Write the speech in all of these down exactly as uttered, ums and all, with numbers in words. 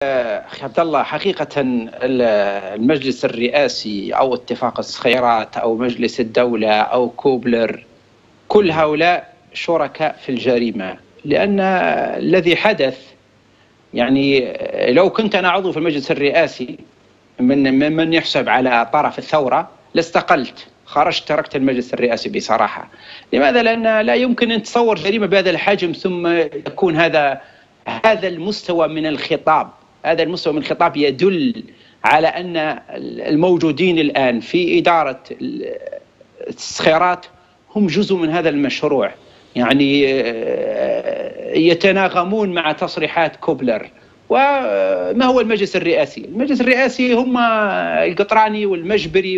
أخي عبد الله، حقيقة المجلس الرئاسي أو اتفاق الصخيرات أو مجلس الدولة أو كوبلر، كل هؤلاء شركاء في الجريمة. لأن الذي حدث، يعني لو كنت أنا عضو في المجلس الرئاسي من من يحسب على طرف الثورة لاستقلت، خرجت، تركت المجلس الرئاسي بصراحة. لماذا؟ لأن لا يمكن أن تصور جريمة بهذا الحجم ثم يكون هذا هذا المستوى من الخطاب. هذا المستوى من الخطاب يدل على أن الموجودين الآن في إدارة الصخيرات هم جزء من هذا المشروع، يعني يتناغمون مع تصريحات كوبلر. وما هو المجلس الرئاسي؟ المجلس الرئاسي هم القطراني والمجبري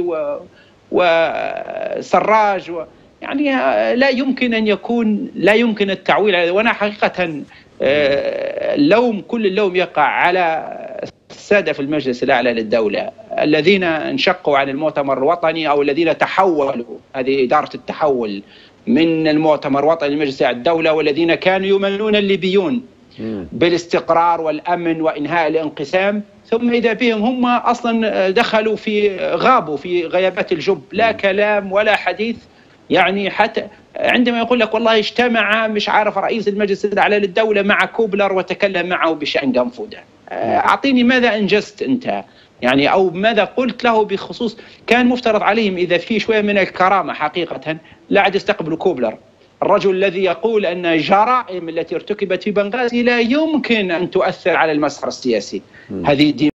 وسراج و... يعني لا يمكن أن يكون لا يمكن التعويل عليه. وأنا حقيقة اللوم، كل اللوم يقع على السادة في المجلس الأعلى للدولة الذين انشقوا عن المؤتمر الوطني أو الذين تحولوا، هذه إدارة التحول من المؤتمر الوطني لمجلس الدولة، والذين كانوا يمنون الليبيون بالاستقرار والأمن وإنهاء الانقسام، ثم إذا بهم هم أصلا دخلوا في غابوا في غيابات الجب، لا كلام ولا حديث. يعني حتى عندما يقول لك والله اجتمع مش عارف رئيس المجلس الأعلى للدولة مع كوبلر وتكلم معه بشأن قنفذة، أعطيني ماذا أنجزت أنت؟ يعني أو ماذا قلت له بخصوص؟ كان مفترض عليهم إذا في شوية من الكرامة حقيقة لا عاد يستقبلوا كوبلر، الرجل الذي يقول أن الجرائم التي ارتكبت في بنغازي لا يمكن أن تؤثر على المسار السياسي. هذه